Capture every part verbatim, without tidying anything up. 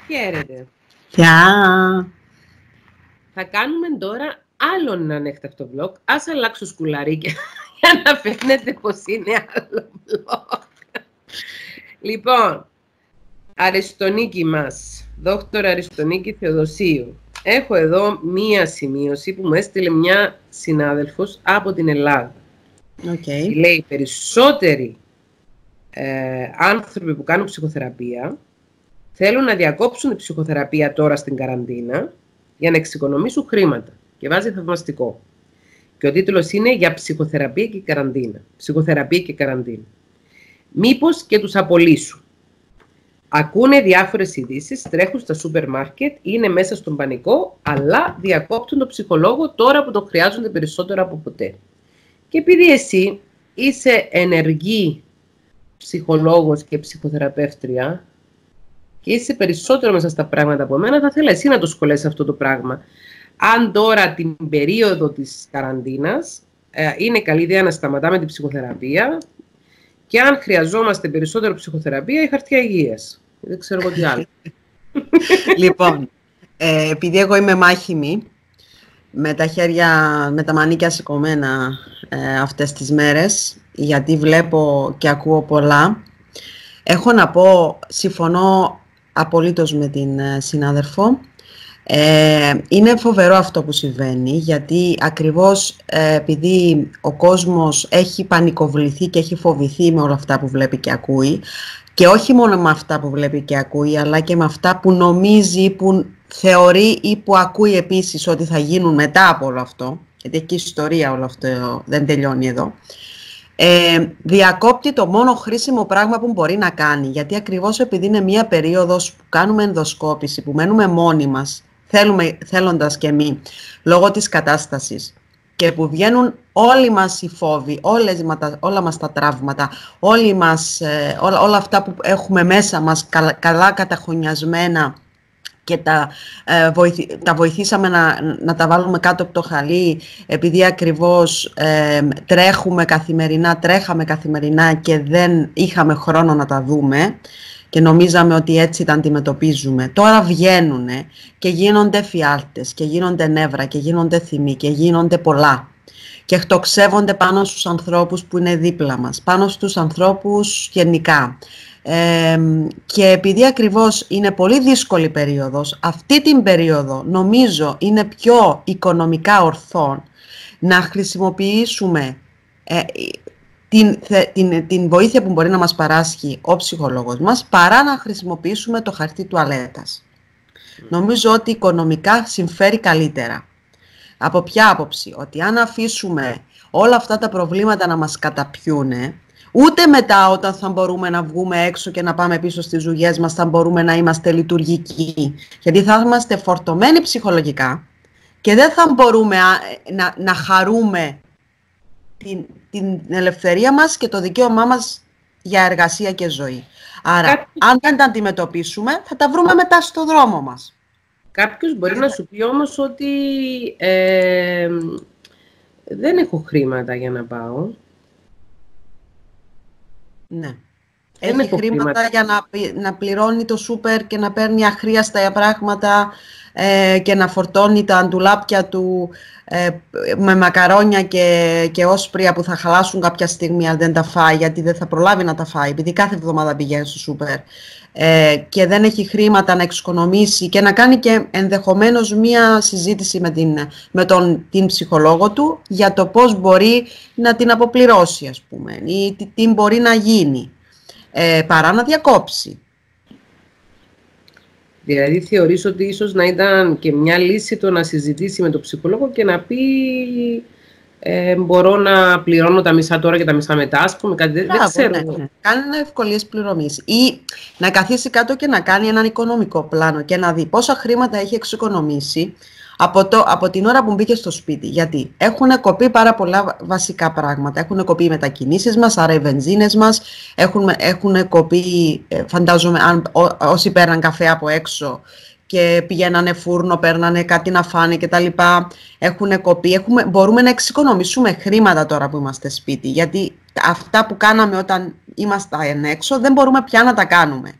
Χαίρετε. Γεια! Θα κάνουμε τώρα άλλο ένα ανέκτακτο vlog. Ας αλλάξω σκουλαρίκια για να φαίνεται πως είναι άλλο vlog. Λοιπόν, Αριστονίκη μας, δόκτωρα Αριστονίκη Θεοδοσίου. Έχω εδώ μία σημείωση που μου έστειλε μια συνάδελφος από την Ελλάδα. Okay. Λέει, περισσότεροι ε, άνθρωποι που κάνουν ψυχοθεραπεία θέλουν να διακόψουν τη ψυχοθεραπεία τώρα στην καραντίνα για να εξοικονομήσουν χρήματα. Και βάζει θαυμαστικό. Και ο τίτλος είναι «Για ψυχοθεραπεία και καραντίνα». Ψυχοθεραπεία και καραντίνα. Μήπως και τους απολύσουν. Ακούνε διάφορες ειδήσεις, τρέχουν στα σούπερ μάρκετ, είναι μέσα στον πανικό, αλλά διακόπτουν τον ψυχολόγο τώρα που τον χρειάζονται περισσότερο από ποτέ. Και επειδή εσύ είσαι ενεργή ψυχολόγος και ψυχοθεραπεύτρια και είσαι περισσότερο μέσα στα πράγματα από μένα, θα ήθελα εσύ να το σχολιάσεις αυτό το πράγμα. Αν τώρα την περίοδο της καραντίνας ε, είναι καλή ιδέα να σταματάμε την ψυχοθεραπεία και αν χρειαζόμαστε περισσότερο ψυχοθεραπεία ή χαρτιά υγείας. Δεν ξέρω εγώ τι άλλο. Λοιπόν, ε, επειδή εγώ είμαι μάχημη, με τα χέρια, με τα μανίκια σηκωμένα ε, αυτές τις μέρες, γιατί βλέπω και ακούω πολλά, έχω να πω, συμφωνώ απολύτως με την ε, συνάδελφο. Ε, είναι φοβερό αυτό που συμβαίνει, γιατί ακριβώς ε, επειδή ο κόσμος έχει πανικοβληθεί και έχει φοβηθεί με όλα αυτά που βλέπει και ακούει, και όχι μόνο με αυτά που βλέπει και ακούει, αλλά και με αυτά που νομίζει, που θεωρεί ή που ακούει επίσης ότι θα γίνουν μετά από όλο αυτό, γιατί έχει και ιστορία όλο αυτό, δεν τελειώνει εδώ. Ε, διακόπτει το μόνο χρήσιμο πράγμα που μπορεί να κάνει, γιατί ακριβώς επειδή είναι μια περίοδος που κάνουμε ενδοσκόπηση, που μένουμε μόνοι μας, θέλουμε, θέλοντας και εμείς, λόγω της κατάστασης, και που βγαίνουν όλοι μας οι φόβοι, όλες, όλα μας τα τραύματα, όλοι μας, ε, όλα, όλα αυτά που έχουμε μέσα μας καλά, καλά καταχωνιασμένα και τα, ε, βοηθη, τα βοηθήσαμε να, να τα βάλουμε κάτω από το χαλί, επειδή ακριβώς ε, τρέχουμε καθημερινά, τρέχαμε καθημερινά και δεν είχαμε χρόνο να τα δούμε και νομίζαμε ότι έτσι τα αντιμετωπίζουμε. Τώρα βγαίνουν και γίνονται φιάλτες και γίνονται νεύρα και γίνονται θυμοί και γίνονται πολλά. Και εκτοξεύονται πάνω στους ανθρώπους που είναι δίπλα μας, πάνω στους ανθρώπους γενικά. Ε, και επειδή ακριβώς είναι πολύ δύσκολη περίοδος, αυτή την περίοδο νομίζω είναι πιο οικονομικά ορθόν να χρησιμοποιήσουμε ε, την, την, την βοήθεια που μπορεί να μας παράσχει ο ψυχολόγος μας, παρά να χρησιμοποιήσουμε το χαρτί τουαλέτας. Mm. Νομίζω ότι οικονομικά συμφέρει καλύτερα. Από ποια άποψη? Ότι αν αφήσουμε όλα αυτά τα προβλήματα να μας καταπιούνε, ούτε μετά όταν θα μπορούμε να βγούμε έξω και να πάμε πίσω στις δουλειές μας θα μπορούμε να είμαστε λειτουργικοί. Γιατί θα είμαστε φορτωμένοι ψυχολογικά και δεν θα μπορούμε να, να χαρούμε την, την ελευθερία μας και το δικαίωμά μας για εργασία και ζωή. Άρα, Κάποιος... αν δεν τα αντιμετωπίσουμε, θα τα βρούμε μετά στο δρόμο μας. Κάποιος μπορεί να σου πει όμως ότι ε, δεν έχω χρήματα για να πάω. Ναι. Έχει χρήματα, χρήματα για να, να πληρώνει το σούπερ και να παίρνει αχρίαστα πράγματα ε, και να φορτώνει τα ντουλάπια του ε, με μακαρόνια και, και όσπρια που θα χαλάσουν κάποια στιγμή αν δεν τα φάει, γιατί δεν θα προλάβει να τα φάει, επειδή κάθε εβδομάδα πηγαίνει στο σούπερ ε, και δεν έχει χρήματα να εξοικονομήσει και να κάνει και ενδεχομένως μία συζήτηση με, την, με τον, την ψυχολόγο του για το πώς μπορεί να την αποπληρώσει, ας πούμε, ή τι, τι μπορεί να γίνει, ε, παρά να διακόψει. Δηλαδή θεωρείς ότι ίσως να ήταν και μια λύση το να συζητήσει με τον ψυχολόγο και να πει ε, μπορώ να πληρώνω τα μισά τώρα και τα μισά μετά, ας πούμε, κάτι δεν ξέρω. Ναι, ναι. Κάνει ευκολίες πληρωμής ή να καθίσει κάτω και να κάνει έναν οικονομικό πλάνο και να δει πόσα χρήματα έχει εξοικονομήσει από, το, από την ώρα που μπήκε στο σπίτι. Γιατί έχουν κοπεί πάρα πολλά βασικά πράγματα. Έχουν κοπεί οι μετακινήσεις μας, άρα οι βενζίνες μας, έχουν, έχουν κοπεί, φαντάζομαι, αν, ό, όσοι παίρναν καφέ από έξω και πηγαίνανε φούρνο, παίρνανε κάτι να φάνε κτλ. Έχουν κοπεί. Έχουμε, μπορούμε να εξοικονομήσουμε χρήματα τώρα που είμαστε σπίτι. Γιατί αυτά που κάναμε όταν ήμασταν έξω δεν μπορούμε πια να τα κάνουμε.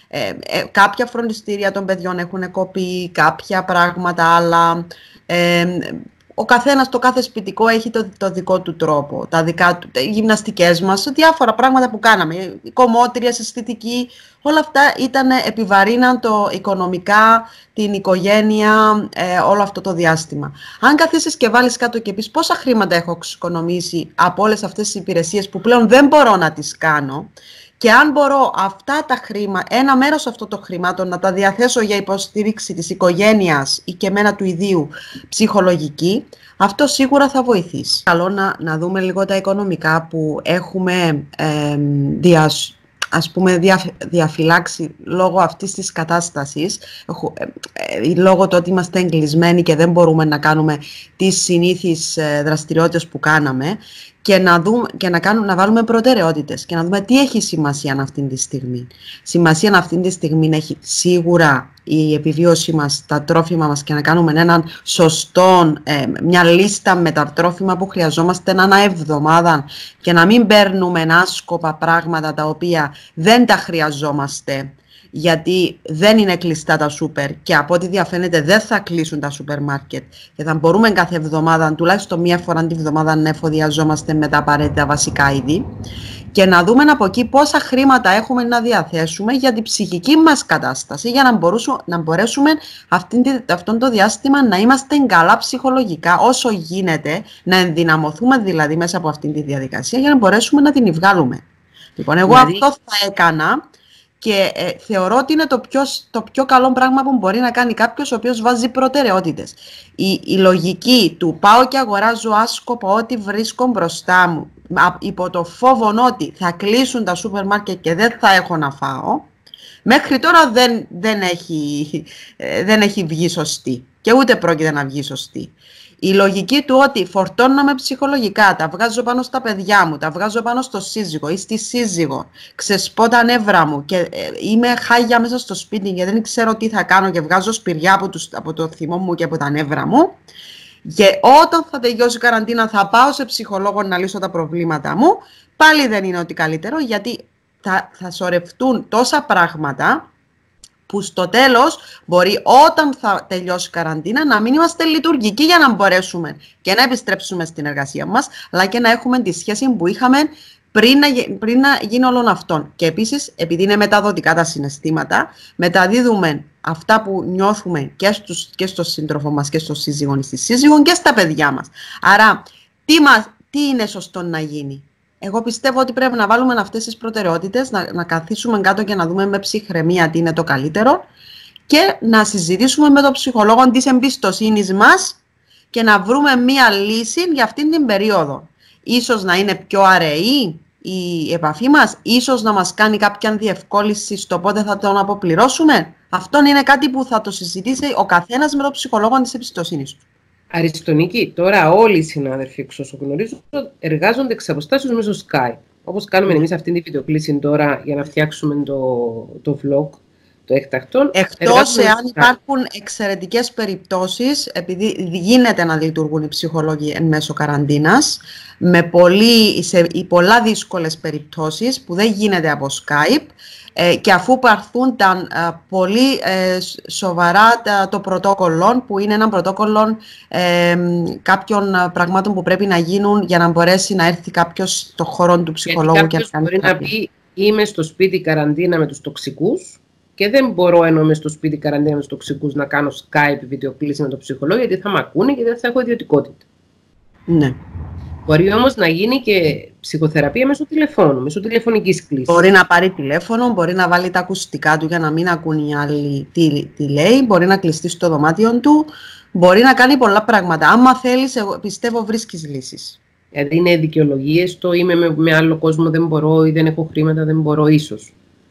Ε, ε, κάποια φροντιστήρια των παιδιών έχουν κοπεί, κάποια πράγματα άλλα. Ε, ο καθένας, το κάθε σπιτικό έχει το, το δικό του τρόπο, τα δικά του, οι γυμναστικές μας, διάφορα πράγματα που κάναμε, η κομμότρια, αισθητική, όλα αυτά ήταν, επιβαρύναν το οικονομικά, την οικογένεια, ε, όλο αυτό το διάστημα. Αν καθίσεις και βάλεις κάτω και πεις πόσα χρήματα έχω εξοικονομήσει από όλες αυτές τις υπηρεσίες που πλέον δεν μπορώ να τις κάνω, και αν μπορώ αυτά τα χρήματα, ένα μέρος αυτών των χρημάτων να τα διαθέσω για υποστήριξη της οικογένειας ή και εμένα του ιδίου ψυχολογική, αυτό σίγουρα θα βοηθήσει. Καλό να, να δούμε λίγο τα οικονομικά που έχουμε ε, διασ, ας πούμε, δια, διαφυλάξει λόγω αυτής της κατάστασης, ε, ε, λόγω του ότι είμαστε εγκλεισμένοι και δεν μπορούμε να κάνουμε τις συνήθεις ε, δραστηριότητες που κάναμε, και να, δούμε, και να, κάνουμε, να βάλουμε προτεραιότητες και να δούμε τι έχει σημασία αυτή τη στιγμή. Σημασία αυτή τη στιγμή έχει σίγουρα η επιβίωση μας, τα τρόφιμα μας, και να κάνουμε έναν σωστό, ε, μια λίστα με τα τρόφιμα που χρειαζόμαστε ανά εβδομάδα, και να μην παίρνουμε άσκοπα πράγματα τα οποία δεν τα χρειαζόμαστε, γιατί δεν είναι κλειστά τα σούπερ και από ό,τι διαφαίνεται δεν θα κλείσουν τα σούπερ μάρκετ, και θα μπορούμε κάθε εβδομάδα, τουλάχιστον μία φορά την εβδομάδα, να εφοδιαζόμαστε με τα απαραίτητα βασικά είδη, και να δούμε από εκεί πόσα χρήματα έχουμε να διαθέσουμε για την ψυχική μας κατάσταση, για να μπορέσουμε, να μπορέσουμε αυτήν, αυτόν το διάστημα να είμαστε καλά ψυχολογικά όσο γίνεται, να ενδυναμωθούμε δηλαδή μέσα από αυτήν τη διαδικασία, για να μπορέσουμε να την βγάλουμε. Λοιπόν, εγώ δηλαδή... αυτό θα έκανα. Και ε, θεωρώ ότι είναι το πιο, το πιο καλό πράγμα που μπορεί να κάνει κάποιος ο οποίος βάζει προτεραιότητες. Η, η λογική του πάω και αγοράζω άσκοπα ό,τι βρίσκω μπροστά μου, υπό το φόβο ότι θα κλείσουν τα σούπερ μάρκετ και δεν θα έχω να φάω, μέχρι τώρα δεν, δεν, έχει, ε, δεν έχει βγει σωστή και ούτε πρόκειται να βγει σωστή. Η λογική του ότι φορτώνομαι ψυχολογικά, τα βγάζω πάνω στα παιδιά μου, τα βγάζω πάνω στο σύζυγο ή στη σύζυγο, ξεσπώ τα νεύρα μου και ε, είμαι χάγια μέσα στο σπίτι και δεν ξέρω τι θα κάνω και βγάζω σπηριά από, τους, από το θυμό μου και από τα νεύρα μου, και όταν θα τελειώσει η καραντίνα θα πάω σε ψυχολόγο να λύσω τα προβλήματα μου, πάλι δεν είναι ότι καλύτερο, γιατί θα, θα σωρευτούν τόσα πράγματα που στο τέλος μπορεί, όταν θα τελειώσει η καραντίνα, να μην είμαστε λειτουργικοί για να μπορέσουμε και να επιστρέψουμε στην εργασία μας, αλλά και να έχουμε τη σχέση που είχαμε πριν να, πριν να γίνει όλων αυτών. Και επίσης, επειδή είναι μεταδοτικά τα συναισθήματα, μεταδίδουμε αυτά που νιώθουμε και, στους, και στο σύντροφο μας και στο σύζυγο ή στη σύζυγο και στα παιδιά μας. Άρα, τι, μας, τι είναι σωστό να γίνει? Εγώ πιστεύω ότι πρέπει να βάλουμε αυτές τις προτεραιότητες, να, να καθίσουμε κάτω και να δούμε με ψυχραιμία τι είναι το καλύτερο, και να συζητήσουμε με τον ψυχολόγο της εμπιστοσύνης μας και να βρούμε μία λύση για αυτήν την περίοδο. Ίσως να είναι πιο αραιή η επαφή μας, ίσως να μας κάνει κάποια διευκόλυνση στο πότε θα τον αποπληρώσουμε. Αυτό είναι κάτι που θα το συζητήσει ο καθένας με τον ψυχολόγο της εμπιστοσύνης του. Αριστονίκη, τώρα όλοι οι συνάδελφοι, εξ όσων γνωρίζω, εργάζονται εξ αποστάσεως μέσω Skype. Όπως κάνουμε mm. εμείς αυτή τη βιντεοκλήση τώρα για να φτιάξουμε το, το vlog, το έκτακτο. Εκτός εάν υπάρχουν εξαιρετικές περιπτώσεις, επειδή γίνεται να λειτουργούν οι ψυχολόγοι εν μέσω καραντίνας, με πολύ, σε πολλά δύσκολες περιπτώσεις που δεν γίνεται από Skype, ε, και αφού παρθούν τα ε, πολύ ε, σοβαρά τα, το πρωτόκολλο, που είναι ένα πρωτόκολλο ε, κάποιων πραγμάτων που πρέπει να γίνουν για να μπορέσει να έρθει κάποιος στο χώρο του ψυχολόγου και να κάνει μπορεί να πει, είμαι στο σπίτι καραντίνα με τους τοξικούς και δεν μπορώ, ενώ είμαι στο σπίτι καραντίνα με τους τοξικούς, να κάνω Skype βιντεοκλήση με τον ψυχολόγο, γιατί θα με ακούνε και δεν θα έχω ιδιωτικότητα. Ναι. Μπορεί όμως να γίνει και ψυχοθεραπεία μέσω τηλεφώνου, μέσω τηλεφωνικής κλήσης. Μπορεί να πάρει τηλέφωνο, μπορεί να βάλει τα ακουστικά του για να μην ακούν οι άλλοι τι, τι λέει, μπορεί να κλειστεί στο δωμάτιο του, μπορεί να κάνει πολλά πράγματα. Άμα θέλεις, εγώ πιστεύω βρίσκεις λύσεις. Δηλαδή είναι δικαιολογίες το είμαι με, με άλλο κόσμο, δεν μπορώ, ή δεν έχω χρήματα, δεν μπορώ, ίσως.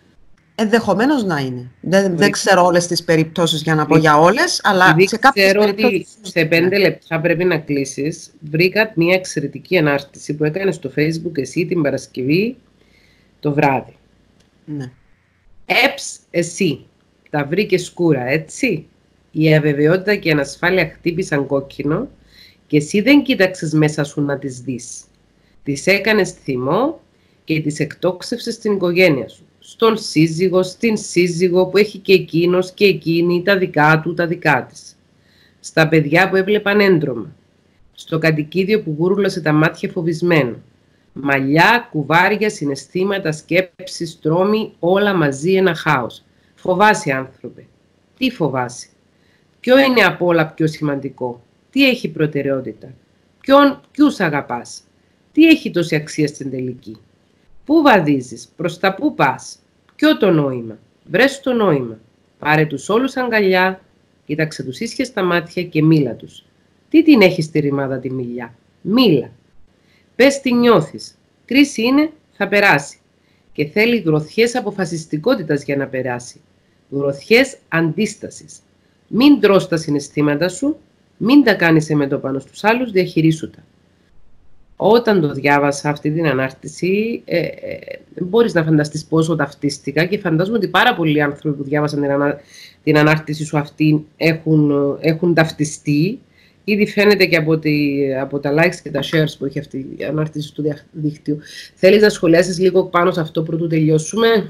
Ενδεχομένως να είναι. Δεν, δεν ξέρω όλες τις περιπτώσεις για να πω για όλες, αλλά επειδή σε κάποιες ξέρω περιπτώσεις... ότι σε πέντε λεπτά πρέπει να κλείσεις. Βρήκα μια εξαιρετική ανάρτηση που έκανε στο Facebook εσύ την Παρασκευή το βράδυ. Ναι. Εψ εσύ. Τα βρήκε σκούρα, έτσι. Η αβεβαιότητα και η ανασφάλεια χτύπησαν κόκκινο και εσύ δεν κοίταξες μέσα σου να τις δεις. Τις έκανες θυμό και τις εκτόξευσες στην οικογένεια σου. στον σύζυγο, στην σύζυγο που έχει και εκείνος και εκείνη τα δικά του, τα δικά της. Στα παιδιά που έβλεπαν έντρωμα. Στο κατοικίδιο που γούρουλασε τα μάτια φοβισμένο. Μαλλιά, κουβάρια, συναισθήματα, σκέψεις, τρόμοι, όλα μαζί ένα χάος. Φοβάσαι, άνθρωπε. Τι φοβάσαι? Ποιο είναι από όλα πιο σημαντικό? Τι έχει προτεραιότητα? Ποιον, ποιους αγαπάς? Τι έχει τόση αξία στην τελική? Πού βαδίζεις? Προς τα πού πας? Ποιο το νόημα? Βρες το νόημα. Πάρε τους όλους αγκαλιά, κοίταξε τους ίσια στα μάτια και μίλα τους. Τι την έχει στη ρημάδα τη μιλιά? Μίλα. Πες τι νιώθεις. Κρίση είναι, θα περάσει. Και θέλει γροθιές αποφασιστικότητας για να περάσει. Γροθιές αντίστασης. Μην τρως τα συναισθήματα σου, μην τα κάνεις εμετωπάνω στους άλλους, διαχειρίσου τα. Όταν το διάβασα αυτή την ανάρτηση, ε, ε, μπορείς να φανταστείς πόσο ταυτίστηκα και φαντάζομαι ότι πάρα πολλοί άνθρωποι που διάβασαν την, ανα, την ανάρτηση σου αυτή έχουν, έχουν ταυτιστεί. Ήδη φαίνεται και από, τη, από τα likes και τα shares που έχει αυτή η ανάρτηση στο διαδίκτυο. Θέλεις να σχολιάσεις λίγο πάνω σε αυτό πρωτού τελειώσουμε?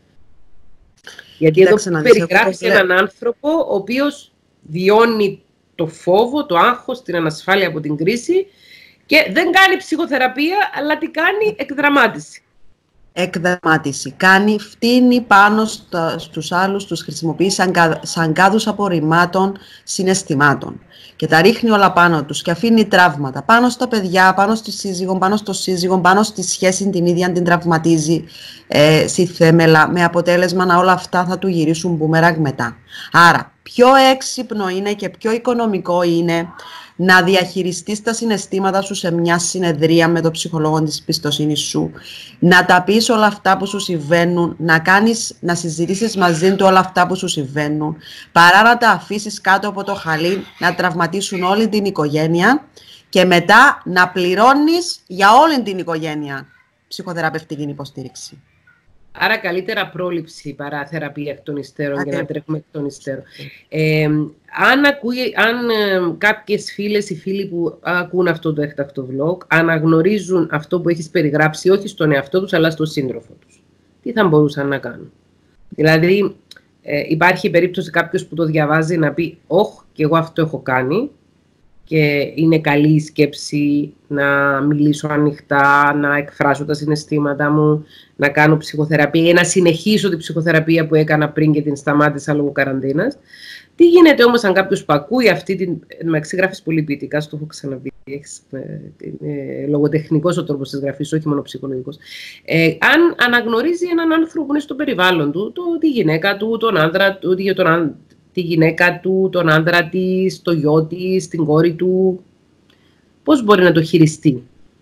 Γιατί Κοίταξε εδώ περιγράφεις έναν άνθρωπο ο οποίος βιώνει το φόβο, το άγχος, την ανασφάλεια από την κρίση και δεν κάνει ψυχοθεραπεία, αλλά τι κάνει? Εκδραμάτιση. Εκδραμάτιση. Κάνει, φτύνει πάνω στα, στους άλλους, τους χρησιμοποιεί σαν, σαν κάδους απορριμμάτων συναισθημάτων. Και τα ρίχνει όλα πάνω τους και αφήνει τραύματα πάνω στα παιδιά, πάνω στη σύζυγο, πάνω στο σύζυγο, πάνω στη σχέση την ίδια την τραυματίζει ε, στη θέμελα, με αποτέλεσμα να όλα αυτά θα του γυρίσουν μπούμεραγκ μετά. Άρα, πιο έξυπνο είναι και πιο οικονομικό είναι να διαχειριστείς τα συναισθήματα σου σε μια συνεδρία με τον ψυχολόγο της εμπιστοσύνης σου, να τα πεις όλα αυτά που σου συμβαίνουν, να, κάνεις, να συζητήσεις μαζί του όλα αυτά που σου συμβαίνουν, παρά να τα αφήσεις κάτω από το χαλί, να τραυματίσουν όλη την οικογένεια και μετά να πληρώνεις για όλη την οικογένεια ψυχοθεραπευτική υποστήριξη. Άρα καλύτερα πρόληψη παρά θεραπεία εκ των υστέρων για να τρέχουμε εκ των υστέρων. Ε, αν ακούει, αν ε, κάποιες φίλες ή φίλοι που ακούν αυτό το έκτακτο vlog αναγνωρίζουν αυτό που έχεις περιγράψει όχι στον εαυτό τους αλλά στον σύντροφο τους, τι θα μπορούσαν να κάνουν? Δηλαδή ε, υπάρχει περίπτωση κάποιος που το διαβάζει να πει «Ωχ, και εγώ αυτό έχω κάνει» και είναι καλή η σκέψη να μιλήσω ανοιχτά, να εκφράσω τα συναισθήματα μου, να κάνω ψυχοθεραπεία ή να συνεχίσω την ψυχοθεραπεία που έκανα πριν και την σταμάτησα λόγω καραντίνας. Τι γίνεται όμως αν κάποιος που ακούει αυτή την... Με γράφεις πολύ ποιητικά, στο έχω ξαναπεί, έχεις ε, λογοτεχνικός ο τρόπος της γραφής, όχι μόνο ψυχολογικός. Ε, αν αναγνωρίζει έναν άνθρωπο που είναι στο περιβάλλον του, το, τη γυναίκα του, τον άντρα του, τον άντρα, τη γυναίκα του, τον άντρα της, το γιο της, την κόρη του, πώς μπορεί να το χειριστεί?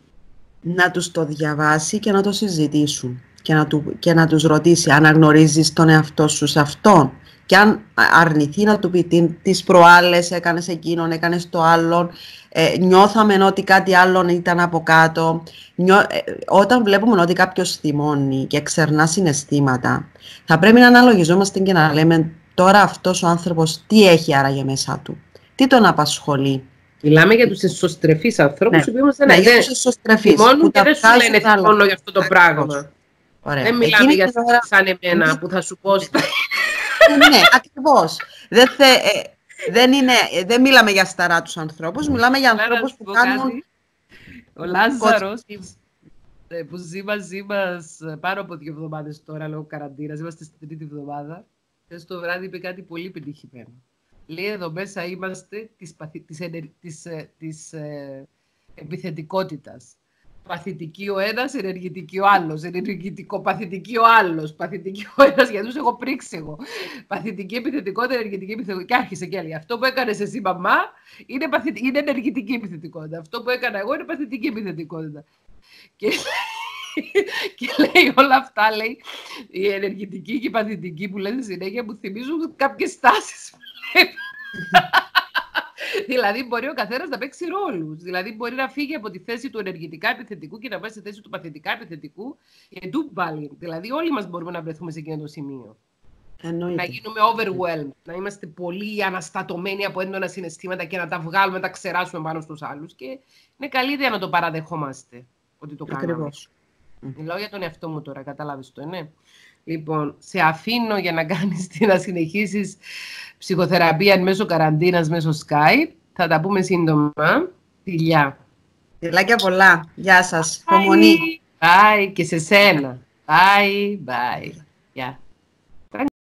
Να τους το διαβάσει και να το συζητήσουν και να, του, και να τους ρωτήσει αν αναγνωρίζεις τον εαυτό σου σε αυτόν και αν αρνηθεί να του πει τις προάλλες έκανες εκείνον, έκανες το άλλον, ε, νιώθαμε ότι κάτι άλλο ήταν από κάτω. Νιώ, ε, όταν βλέπουμε ότι κάποιος θυμώνει και ξερνά συναισθήματα, θα πρέπει να αναλογιζόμαστε και να λέμε τώρα αυτός ο άνθρωπος τι έχει άραγε μέσα του, τι τον απασχολεί. Μιλάμε για τους εσωστρεφείς ανθρώπους, ναι. που είμαστε ναι, για τους εσωστρεφείς. Θυμώνουν και δεν σου λένε θυμώνω για αυτό το πράγμα. Ωραία. Δεν μιλάμε Εκείνη για ώρα... σαν εμένα που θα σου πω... Ναι, ακριβώς. Δεν, θε, ε, δεν, είναι, δεν μιλάμε για σταρά τους ανθρώπους, μιλάμε για ανθρώπους που κάνουν... Ο Λάζαρος που ζει μαζί μας πάνω από δύο εβδομάδες τώρα λόγω καραντίνας, είμαστε στην τρίτη εβδομάδα, χθες το βράδυ είπε κάτι πολύ πετυχημένο. Λέει εδώ μέσα είμαστε της, παθη, της, ενερ, της, της ε, επιθετικότητας. Παθητική ο ένας, ενεργητική ο άλλος. Ενεργητικό, παθητική ο άλλος. Παθητική ο ένας, γιατί τους έχω πρίξει εγώ. Παθητική επιθετικότητα, ενεργητική επιθετικότητα. Και άρχισε και άλλη. Αυτό που έκανες εσύ, μαμά, είναι, παθητι... είναι ενεργητική επιθετικότητα. Αυτό που έκανα εγώ είναι παθητική επιθετικότητα. Και... και λέει όλα αυτά, λέει, η ενεργητική και η παθητική που λένε συνέχεια μου θυμίζουν κάποιες τάσεις. Δηλαδή μπορεί ο καθένας να παίξει ρόλους. Δηλαδή μπορεί να φύγει από τη θέση του ενεργητικά επιθετικού και να πάει στη θέση του παθητικά επιθετικού και του πάλι. Δηλαδή όλοι μας μπορούμε να βρεθούμε σε εκείνο το σημείο. Εννοείται. Να γίνουμε overwhelmed, να είμαστε πολύ αναστατωμένοι από έντονα συναισθήματα και να τα βγάλουμε, να τα ξεράσουμε πάνω στους άλλους. Και είναι καλή ιδέα να το παραδεχόμαστε ότι το κάνουμε. Ακριβώς. Μιλάω για τον εαυτό μου τώρα, κατάλαβες το, ναι. Λοιπόν, σε αφήνω για να κάνεις, να συνεχίσεις ψυχοθεραπεία μέσω καραντίνας, μέσω Skype. Θα τα πούμε σύντομα. Φιλιά. Φιλάκια πολλά. Γεια σας. Υπομονή. Bye. Bye. Και σε σένα. Bye. Bye. Γεια.